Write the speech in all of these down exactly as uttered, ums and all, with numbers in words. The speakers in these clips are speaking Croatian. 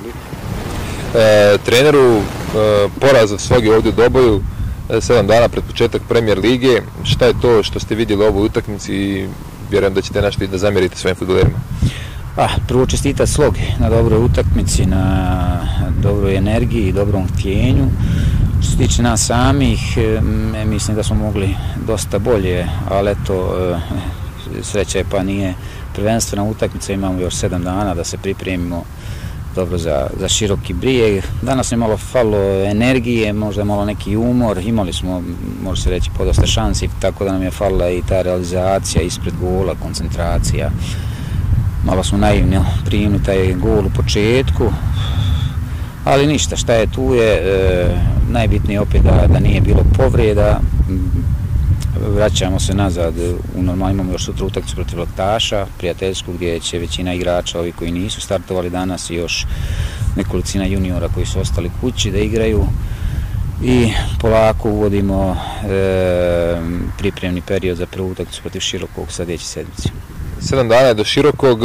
E, treneru, e, poraz od Slogi ovdje u Doboju, e, sedam dana pred početak Premier lige. Šta je to što ste vidjeli u ovoj utakmici i vjerujem da ćete nešto i da zamjerite svojim fudbalerima? Pa, prvo čestitati Slogi na dobroj utakmici, na dobroj energiji i dobrom htjenju. Što se tiče nas samih, e, mislim da smo mogli dosta bolje, ali eto, e, sreća je pa nije prvenstvena utakmica, imamo još sedam dana da se pripremimo dobro za, za Široki Brijeg. Danas je malo falilo energije, možda malo neki umor, imali smo, može se reći, podosta šansi, tako da nam je falila i ta realizacija ispred gola, koncentracija. Malo smo naivni primili taj gol u početku, ali ništa, šta je tu je, e, najbitnije opet da, da nije bilo povreda. Vraćamo se nazad, u normalno imamo još sutra utakmicu protiv Laktaša, prijateljsku, gdje će većina igrača, ovi koji nisu startovali danas, i još nekolicina juniora koji su ostali kući da igraju, i polako uvodimo e, pripremni period za prvu utakmicu protiv Širokog sljedeće sedmice. Sedam dana je do Širokog,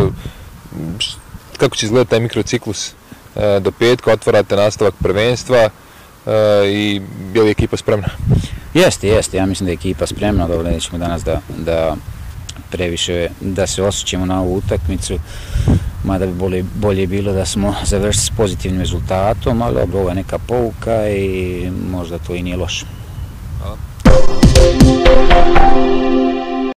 kako će izgledati taj mikrociklus do petka, otvarate nastavak prvenstva i je li ekipa spremna? Jeste, jeste, ja mislim da je ekipa spremna, dobro, nećemo danas da, da previše, da se osjećamo na ovu utakmicu, mada bi bolje, bolje bilo da smo završili s pozitivnim rezultatom, ali dobro, ovo je neka pouka i možda to i nije loše. Hvala.